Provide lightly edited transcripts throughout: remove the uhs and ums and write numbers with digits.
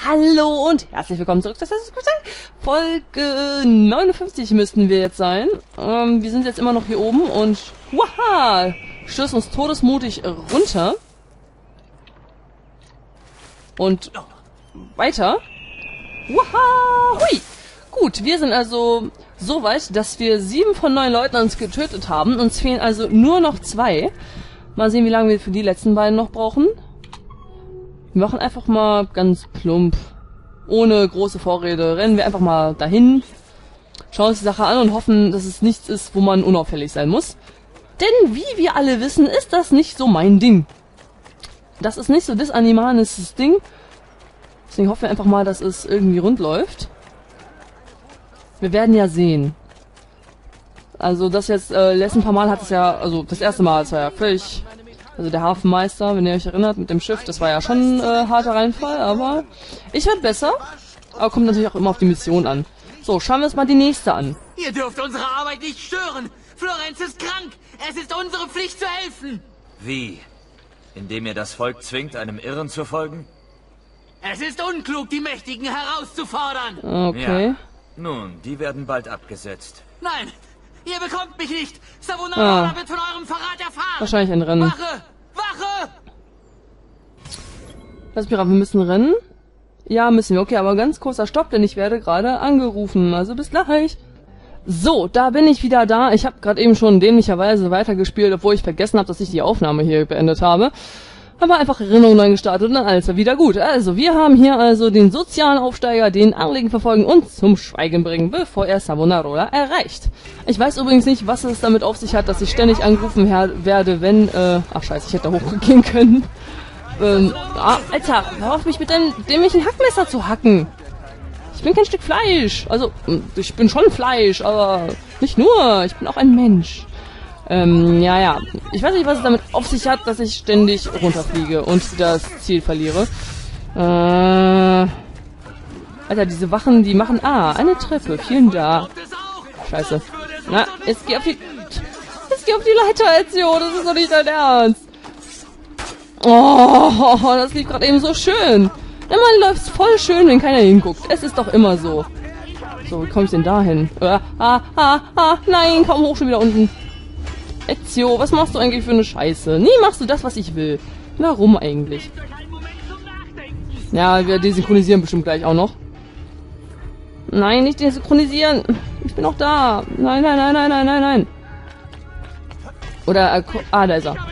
Hallo und herzlich willkommen zurück zu Folge 59 müssten wir jetzt sein. Wir sind jetzt immer noch hier oben und stürzen uns todesmutig runter. Und weiter. Hui! Gut, wir sind also so weit, dass wir 7 von 9 Leuten uns getötet haben. Uns fehlen also nur noch 2. Mal sehen, wie lange wir für die letzten beiden noch brauchen. Wir machen einfach mal ganz plump, ohne große Vorrede, rennen wir einfach mal dahin, schauen uns die Sache an und hoffen, dass es nichts ist, wo man unauffällig sein muss. Denn wie wir alle wissen, ist das nicht so mein Ding. Das ist nicht so das animanisches Ding. Deswegen hoffen wir einfach mal, dass es irgendwie rund läuft. Wir werden ja sehen. Also das jetzt, letzten paar Mal hat es ja, also das erste Mal, es war ja völlig... Also der Hafenmeister, wenn ihr euch erinnert, mit dem Schiff, das war ja schon harter Reinfall, aber ich werde besser. Aber kommt natürlich auch immer auf die Mission an. So, schauen wir uns mal die nächste an. Ihr dürft unsere Arbeit nicht stören. Florenz ist krank. Es ist unsere Pflicht zu helfen. Wie? Indem ihr das Volk zwingt, einem Irren zu folgen? Es ist unklug, die Mächtigen herauszufordern. Okay. Ja. Nun, die werden bald abgesetzt. Nein, ihr bekommt mich nicht. Savonarola wird von eurem Verrat erfahren. Wahrscheinlich ein Rennen. Wache! Wache! Lass mich raten, wir müssen rennen? Ja, müssen wir. Okay, aber ganz kurzer Stopp, denn ich werde gerade angerufen. Also bis gleich. So, da bin ich wieder da. Ich habe gerade eben schon dämlicherweise weitergespielt, obwohl ich vergessen habe, dass ich die Aufnahme hier beendet habe. Aber einfach Erinnerung neu gestartet und dann alles war wieder gut. Also, wir haben hier also den sozialen Aufsteiger, den Anliegen verfolgen und zum Schweigen bringen, bevor er Savonarola erreicht. Ich weiß übrigens nicht, was es damit auf sich hat, dass ich ständig angerufen werde, wenn... Ach scheiße, ich hätte da hochgehen können. Alter, hör auf mich mit deinem dämlichen Hackmesser zu hacken. Ich bin kein Stück Fleisch. Also, ich bin schon Fleisch, aber nicht nur. Ich bin auch ein Mensch. Ja. Ich weiß nicht, was es damit auf sich hat, dass ich ständig runterfliege und das Ziel verliere. Alter, diese Wachen, die machen... eine Treppe. Vielen Dank. Scheiße. Na, jetzt geh auf die Leiter, Ezio. Das ist doch nicht dein Ernst. Oh, das lief gerade eben so schön. Immer läuft's voll schön, wenn keiner hinguckt. Es ist doch immer so. So, wie komme ich denn da hin? Nein, komm hoch, schon wieder unten. Ezio, was machst du eigentlich für eine Scheiße? Nie machst du das, was ich will. Warum eigentlich? Ja, wir desynchronisieren bestimmt gleich auch noch. Nein, nicht desynchronisieren. Ich bin auch da. Nein. Oder, da ist er.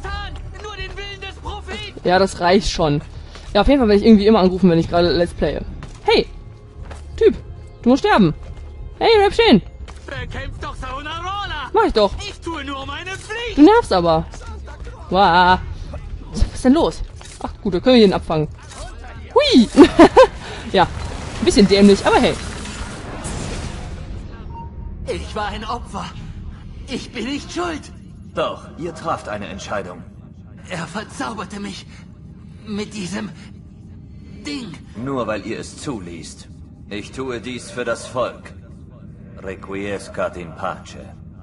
Ja, das reicht schon. Ja, auf jeden Fall werde ich irgendwie immer angerufen, wenn ich gerade Let's Playe. Hey! Typ! Du musst sterben! Hey, bleib stehen! Bekämpft doch Savonarola! Mach ich doch! Ich tue nur meine Pflicht! Du nervst aber! Wow. Was ist denn los? Ach gut, da können wir ihn abfangen. Hui! Ja, ein bisschen dämlich, aber hey. Ich war ein Opfer. Ich bin nicht schuld. Doch, ihr traft eine Entscheidung. Er verzauberte mich mit diesem Ding. Nur weil ihr es zuließt. Ich tue dies für das Volk. Requiescat in pace.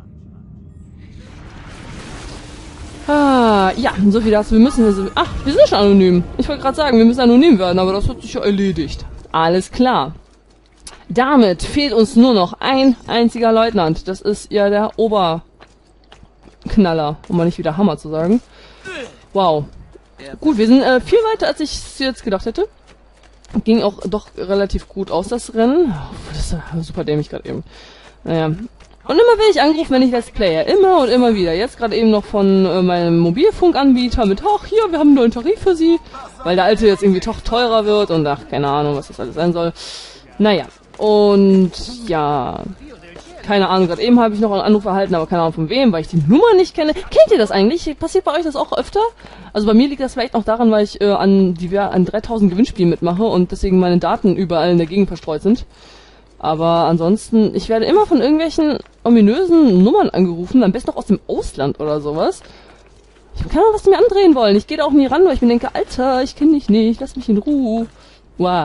Ja, so viel dazu. Wir müssen also... Ach, wir sind schon anonym. Ich wollte gerade sagen, wir müssen anonym werden, aber das hat sich ja erledigt. Alles klar. Damit fehlt uns nur noch ein einziger Leutnant. Das ist ja der Oberknaller, um mal nicht wieder Hammer zu sagen. Wow. Gut, wir sind viel weiter, als ich es jetzt gedacht hätte. Ging auch doch relativ gut aus, das Rennen. Das ist super dämlich gerade eben. Naja. Und immer werde ich angerufen, wenn ich Let's Player. Immer und immer wieder. Jetzt gerade eben noch von meinem Mobilfunkanbieter mit, ach hier, wir haben einen neuen Tarif für Sie. Weil der alte jetzt irgendwie doch teurer wird und ach, keine Ahnung, was das alles sein soll. Naja. Und ja... Keine Ahnung, gerade eben habe ich noch einen Anruf erhalten, aber keine Ahnung von wem, weil ich die Nummer nicht kenne. Kennt ihr das eigentlich? Passiert bei euch das auch öfter? Also bei mir liegt das vielleicht auch daran, weil ich an 3000 Gewinnspielen mitmache und deswegen meine Daten überall in der Gegend verstreut sind. Aber ansonsten, ich werde immer von irgendwelchen ominösen Nummern angerufen, am besten auch aus dem Ausland oder sowas. Ich habe keine Ahnung, was die mir andrehen wollen. Ich gehe da auch nie ran, weil ich mir denke, Alter, ich kenne dich nicht, lass mich in Ruhe. Wow.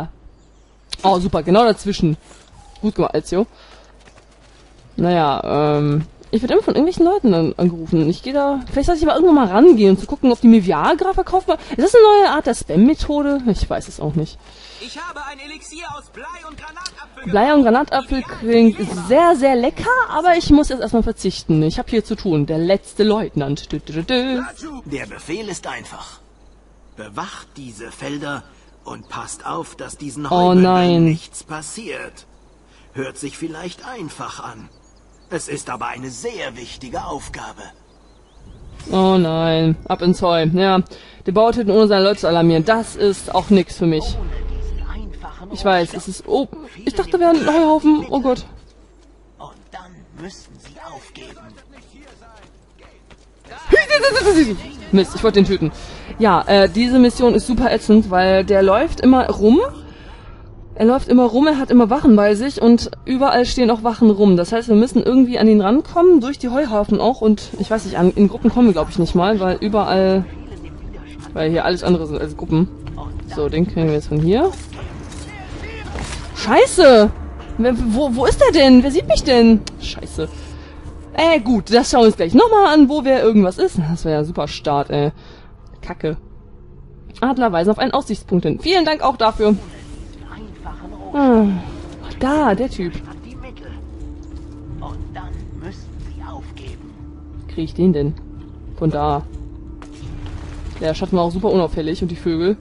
Oh, super, genau dazwischen. Gut gemacht, Ezio. Naja, Ich werde immer von irgendwelchen Leuten angerufen. Ich gehe da... Vielleicht sollte ich aber irgendwann mal rangehen und zu gucken, ob die mir Viagra verkauft haben. Ist das eine neue Art der Spam-Methode? Ich weiß es auch nicht. Ich habe ein Elixier aus Blei und Granatapfel. Blei und Granatapfel klingt sehr, sehr lecker, aber ich muss jetzt erstmal verzichten. Ich habe hier zu tun. Der letzte Leutnant. Der Befehl ist einfach. Bewacht diese Felder und passt auf, dass diesen Heubündern nichts passiert. Hört sich vielleicht einfach an. Es ist aber eine sehr wichtige Aufgabe. Oh nein, ab ins Heu. Ja, der Bautäten ohne seine Leute zu alarmieren, das ist auch nix für mich. Ich weiß, es ist... Oh, ich dachte, da wäre ein Heuhaufen. Oh Gott. Und dann müssen sie aufgeben. Mist, ich wollte den töten. Ja, diese Mission ist super ätzend, weil der läuft immer rum. Er hat immer Wachen bei sich und überall stehen auch Wachen rum. Das heißt, wir müssen irgendwie an ihn rankommen, durch die Heuhaufen auch. Und ich weiß nicht, in Gruppen kommen wir, glaube ich, nicht mal, weil überall... Weil hier alles andere sind als Gruppen. So, den kriegen wir jetzt von hier. Scheiße! Wo ist der denn? Wer sieht mich denn? Scheiße. Gut, das schauen wir uns gleich nochmal an, wo wer irgendwas ist. Das wäre ja super Start, Kacke. Adler weisen auf einen Aussichtspunkt hin. Vielen Dank auch dafür. Da, der Typ. Krieg ich den denn? Von da. Der Schatten war auch super unauffällig und die Vögel.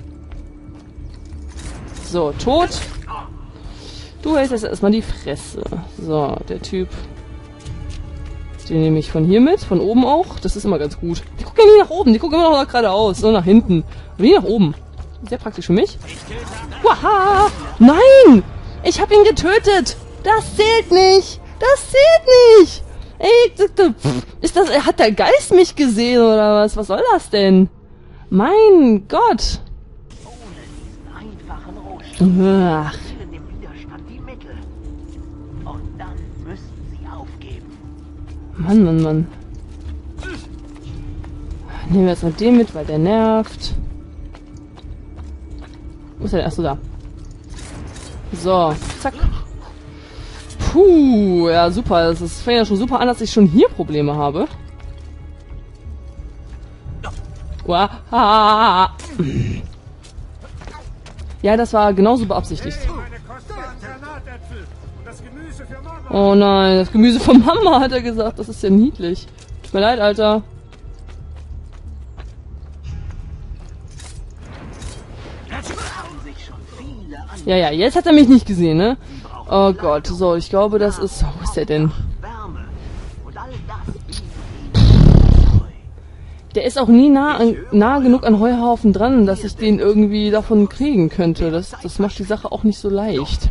So, tot. Du hältst jetzt erstmal die Fresse. So, der Typ. Den nehme ich von hier mit, von oben auch. Das ist immer ganz gut. Die gucken ja nie nach oben, die gucken immer noch geradeaus, so nach hinten. Und nie nach oben. Sehr praktisch für mich. Waha! Nein! Ich habe ihn getötet! Das zählt nicht! Das zählt nicht! Ey, hat der Geist mich gesehen oder was? Was soll das denn? Mein Gott! Ach. Mann. Nehmen wir erstmal den mit, weil der nervt. Wo ist der? Achso, da. So, zack. Puh, ja super. Das fängt ja schon super an, dass ich schon hier Probleme habe. Wow. Ja, das war genauso beabsichtigt. Oh nein, das Gemüse von Mama, hat er gesagt. Das ist ja niedlich. Tut mir leid, Alter. Ja, jetzt hat er mich nicht gesehen, ne? Oh Gott, so, ich glaube, das ist... Wo ist der denn? Der ist auch nie nah genug an Heuhaufen dran, dass ich den irgendwie davon kriegen könnte. Das macht die Sache auch nicht so leicht.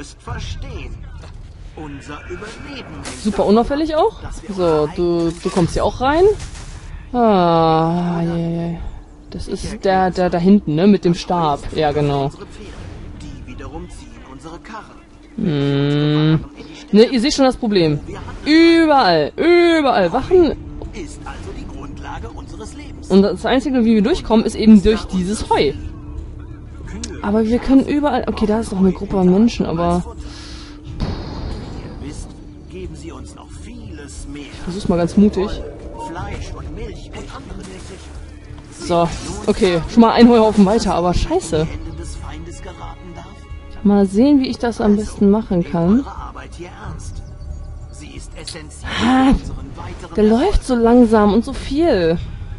Super unauffällig auch. So, du kommst hier auch rein. Ah, yeah. Das ist der da hinten, ne? Mit dem Stab. Ja, genau. Ne, ihr seht schon das Problem. Überall Wachen. Und das Einzige, wie wir durchkommen, ist eben durch dieses Heu. Aber wir können überall... Okay, da ist noch eine Gruppe an Menschen, aber... Das ist mal ganz mutig. So, okay. Schon mal ein Heuhaufen weiter, aber scheiße. Mal sehen, wie ich das am besten machen kann. Der läuft so langsam und so viel.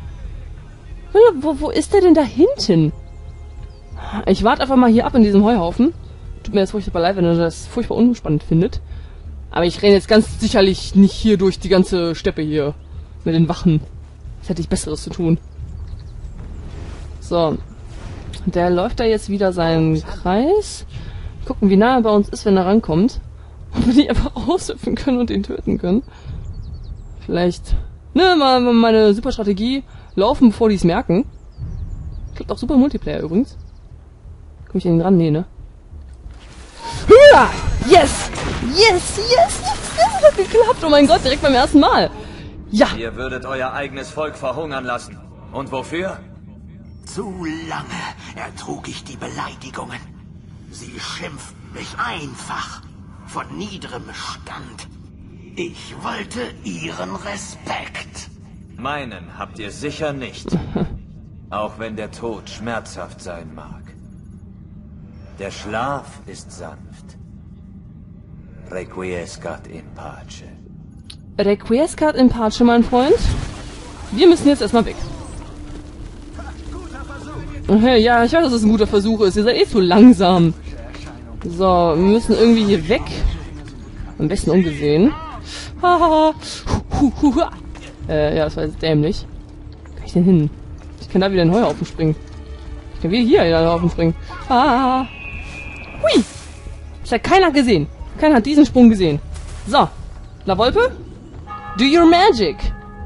Wo ist der denn da hinten? Ich warte einfach mal hier ab in diesem Heuhaufen. Tut mir jetzt furchtbar leid, wenn ihr das furchtbar unspannend findet. Aber ich renne jetzt ganz sicherlich nicht hier durch die ganze Steppe hier. Mit den Wachen. Das hätte ich Besseres zu tun. So. Der läuft da jetzt wieder seinen Kreis. Gucken, wie nah er bei uns ist, wenn er rankommt. Ob wir die einfach raushüpfen können und ihn töten können. Vielleicht... Ne, mal meine super Strategie. Laufen, bevor die es merken. Klappt auch super Multiplayer übrigens. Komm ich an ihn ran? Nee, ne? Hüa! Yes! Das hat geklappt! Oh mein Gott, direkt beim ersten Mal! Ja! Ihr würdet euer eigenes Volk verhungern lassen. Und wofür? Zu lange ertrug ich die Beleidigungen. Sie schimpften mich einfach. Von niederem Stand. Ich wollte Ihren Respekt. Meinen habt ihr sicher nicht. Auch wenn der Tod schmerzhaft sein mag. Der Schlaf ist sanft. Requiescat in pace. Requiescat in pace, mein Freund. Wir müssen jetzt erstmal weg. Okay, ja, ich weiß, dass es ein guter Versuch ist. Ihr seid eh zu langsam. So, wir müssen irgendwie hier weg. Am besten ungesehen. Haha. Ja, das war jetzt dämlich. Wo kann ich denn hin? Ich kann da wieder in den Heuhaufen springen. Ich kann wieder hier in den Heuhaufen springen. Ah. Hui. Das hat keiner gesehen. Keiner hat diesen Sprung gesehen. So. La Volpe? Do your magic.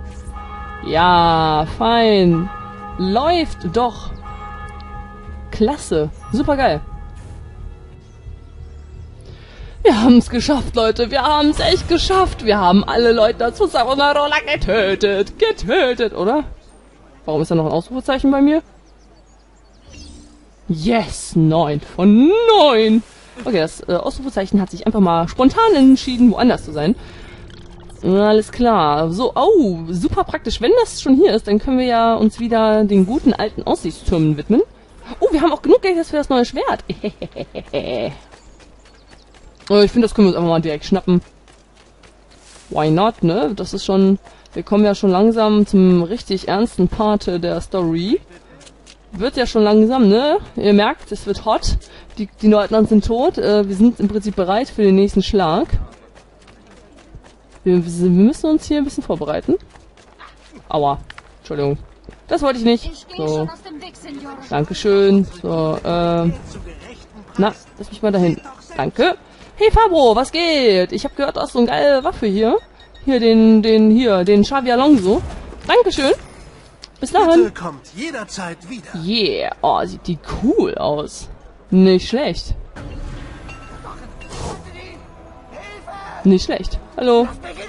Ja, fein. Läuft doch. Klasse. Super geil. Wir haben es geschafft, Leute. Wir haben es echt geschafft. Wir haben alle Leute zu Savonarola getötet. Getötet, oder? Warum ist da noch ein Ausrufezeichen bei mir? Yes, 9 von 9. Okay, das Ausrufezeichen hat sich einfach mal spontan entschieden, woanders zu sein. Alles klar. So, oh, super praktisch. Wenn das schon hier ist, dann können wir ja uns wieder den guten alten Aussichtstürmen widmen. Oh, wir haben auch genug Geld jetzt für das neue Schwert. Ich finde, das können wir uns einfach mal direkt schnappen. Why not, ne? Das ist schon... Wir kommen ja schon langsam zum richtig ernsten Part der Story. Wird ja schon langsam, ne? Ihr merkt, es wird hot. Die Leutnants sind tot. Wir sind im Prinzip bereit für den nächsten Schlag. Wir müssen uns hier ein bisschen vorbereiten. Aua. Entschuldigung. Das wollte ich nicht. So. Dankeschön. So, na, lass mich mal dahin. Danke. Hey Fabro, was geht? Ich habe gehört, du hast so eine geile Waffe hier. Hier, den Xavi Alonso. Dankeschön. Bis dahin. Kommt jederzeit wieder. Yeah. Oh, sieht die cool aus. Nicht schlecht. Nicht schlecht. Hallo.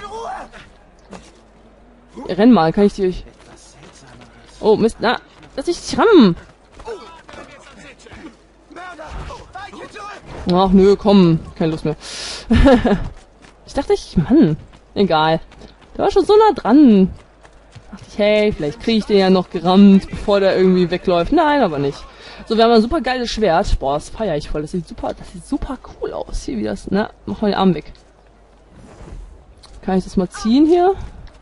Renn mal, kann ich dir... Oh, Mist. Na, lass ich dich rammen. Ach nö, komm. Keine Lust mehr. Ich dachte, Mann. Egal. Der war schon so nah dran. Dachte ich, hey, vielleicht kriege ich den ja noch gerammt, bevor der irgendwie wegläuft. Nein, aber nicht. So, wir haben ein super geiles Schwert. Boah, das feiere ich voll. Das sieht super cool aus. Hier, wie das... Na, mach mal den Arm weg. Kann ich das mal ziehen hier?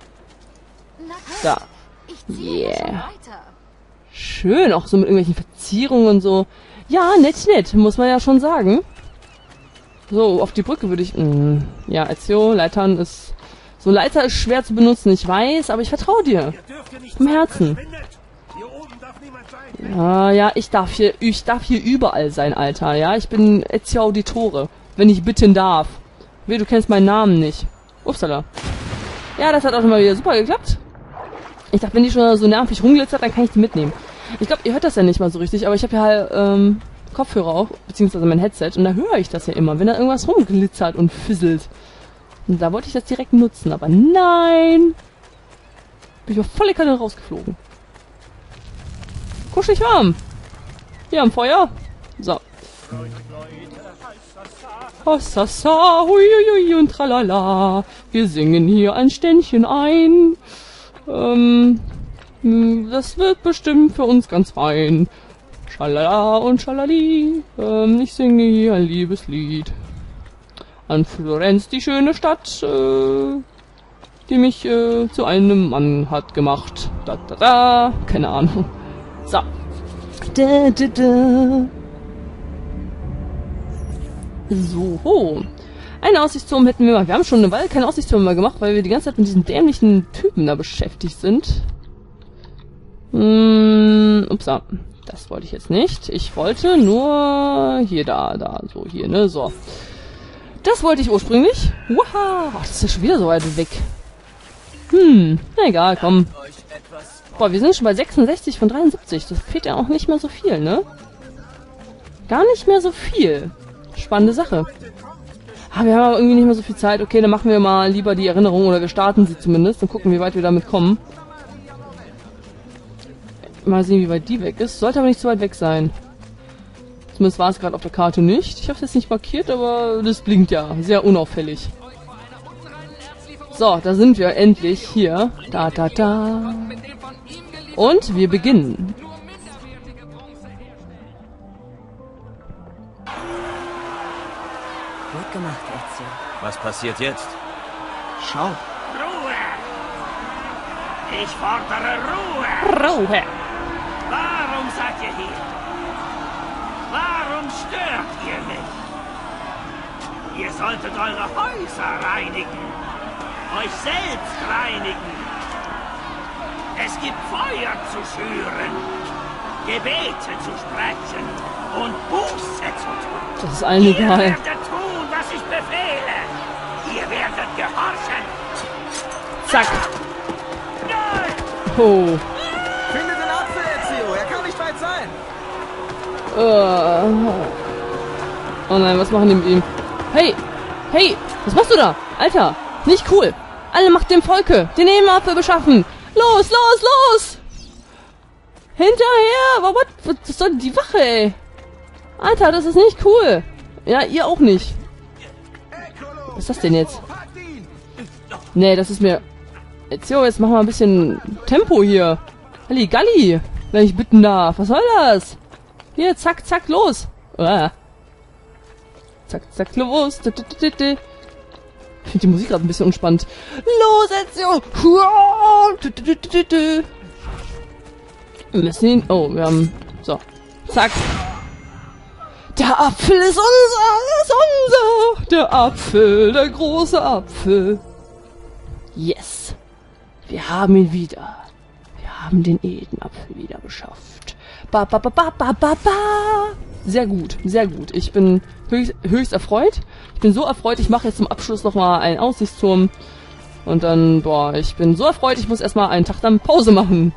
Da. Yeah. Schön, auch so mit irgendwelchen Verzierungen und so. Ja, nett, muss man ja schon sagen. So, auf die Brücke würde ich... ja, Ezio, Leitern ist... So ein Leiter ist schwer zu benutzen, ich weiß, aber ich vertraue dir. Vom Herzen. Ja, ich darf hier überall sein, Alter. Ja, ich bin Ezio Auditore, wenn ich bitten darf. Weh, du kennst meinen Namen nicht. Upsala. Ja, das hat auch schon mal wieder super geklappt. Ich dachte, wenn die schon so nervig rumglitzert, dann kann ich die mitnehmen. Ich glaube, ihr hört das ja nicht mal so richtig, aber ich habe ja halt Kopfhörer auf, beziehungsweise mein Headset, und da höre ich das ja immer, wenn da irgendwas rumglitzert und fisselt. Und da wollte ich das direkt nutzen, aber nein! Bin ich auf volle Kanne rausgeflogen. Kuschelig warm! Hier am Feuer. So. Hossassa, huiuiui und tralala. Wir singen hier ein Ständchen ein. Das wird bestimmt für uns ganz fein. Schalala und schalali. Ich singe hier ein Liebeslied. An Florenz, die schöne Stadt, die mich zu einem Mann hat gemacht. Da, da, da. Keine Ahnung. So. Da, da, da. So. Einen Aussichtsturm hätten wir mal. Wir haben schon eine Weile keinen Aussichtsturm mehr gemacht, weil wir die ganze Zeit mit diesen dämlichen Typen da beschäftigt sind. Upsa. Das wollte ich jetzt nicht. Ich wollte nur hier, da, so, hier, ne, so. Das wollte ich ursprünglich. Wow, das ist ja schon wieder so weit weg. Na egal, komm. Boah, wir sind schon bei 66 von 73. Das fehlt ja auch nicht mehr so viel, ne? Gar nicht mehr so viel. Spannende Sache. Ah, wir haben aber irgendwie nicht mehr so viel Zeit. Okay, dann machen wir mal lieber die Erinnerung, oder wir starten sie zumindest und gucken, wie weit wir damit kommen. Mal sehen, wie weit die weg ist. Sollte aber nicht so weit weg sein. Zumindest war es gerade auf der Karte nicht. Ich habe es jetzt nicht markiert, aber das blinkt ja. Sehr unauffällig. So, da sind wir endlich hier. Da, da, da. Und wir beginnen. Gut gemacht, Ezio. Was passiert jetzt? Schau. Ruhe! Ich fordere Ruhe! Ruhe. Warum seid ihr hier? Warum stört ihr mich? Ihr solltet eure Häuser reinigen. Euch selbst reinigen. Es gibt Feuer zu schüren, Gebete zu sprechen und Buße zu tun. Das ist allen Ihr egal. werdet tun, was ich befehle. Ihr werdet gehorchen. Zack. Nein! Oh. Finde den Apfel, Ezio. Er kann nicht weit sein. Oh nein, was machen die mit ihm? Hey! Hey! Was machst du da? Alter! Nicht cool! Alle Macht dem Volke! Den Nebenapfel beschaffen! Los, los, los! Hinterher! Was soll die Wache, ey? Alter, das ist nicht cool! Ja, ihr auch nicht. Was ist das denn jetzt? Nee, das ist mir... Ezio, jetzt machen wir ein bisschen Tempo hier. Halligalli, wenn ich bitten darf. Was soll das? Hier, zack, zack, los. Zack, zack, los. Ich finde die Musik gerade ein bisschen unspannend. Los, Ezio. Wir müssen ihn... Oh, wir haben... So. Zack. Der Apfel ist unser. Der Apfel, der große Apfel. Yes. Wir haben ihn wieder. Wir haben den Edenapfel wieder beschafft. Ba, ba, ba, ba, ba, ba, ba. Sehr gut, sehr gut. Ich bin höchst erfreut. Ich bin so erfreut, ich mache jetzt zum Abschluss nochmal einen Aussichtsturm. Und dann, boah, ich bin so erfreut, ich muss erstmal einen Tag dann Pause machen.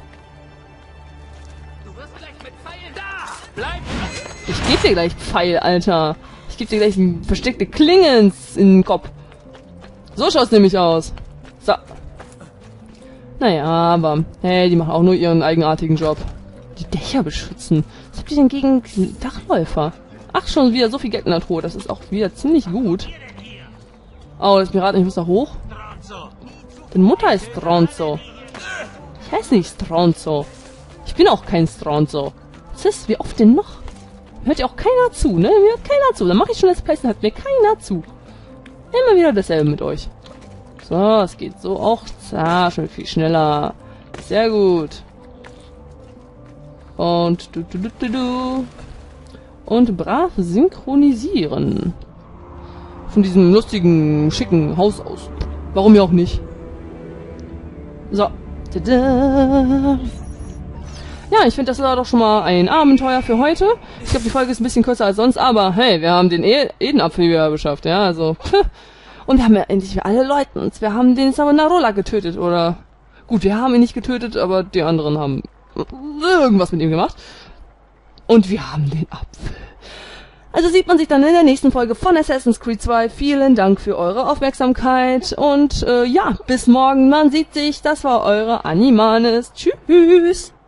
Du wirst gleich mit Pfeilen da! Bleib! Ich geb dir gleich Pfeil, Alter. Ich geb dir gleich eine versteckte Klinge in den Kopf. So schaut's nämlich aus. So. Naja, aber, hey, die machen auch nur ihren eigenartigen Job. Die Dächer beschützen. Was habt ihr denn gegen Dachläufer? Ach, schon wieder so viel Geld in der Truhe. Das ist auch wieder ziemlich gut. Oh, das Piraten, ich muss da hoch. Deine Mutter ist Stronzo. Ich heiße nicht Stronzo. Ich bin auch kein Stronzo. Was ist? Wie oft denn noch? Hört ja auch keiner zu, ne? Mir hört keiner zu. Dann mache ich schon Let's Plays, dann hört mir keiner zu. Immer wieder dasselbe mit euch. So, es geht so auch schon viel schneller. Sehr gut. Und und brav synchronisieren. Von diesem lustigen, schicken Haus aus. Warum ja auch nicht? So. Tada. Ja, ich finde, das war doch schon mal ein Abenteuer für heute. Ich glaube, die Folge ist ein bisschen kürzer als sonst, aber hey, wir haben den Edenapfel wieder beschafft, ja, also. Und wir haben ja endlich alle Leutnants. Wir haben den Savonarola getötet, oder... Gut, wir haben ihn nicht getötet, aber die anderen haben irgendwas mit ihm gemacht. Und wir haben den Apfel. Also sieht man sich dann in der nächsten Folge von Assassin's Creed 2. Vielen Dank für eure Aufmerksamkeit. Und ja, bis morgen. Man sieht sich. Das war eure Animanis. Tschüss.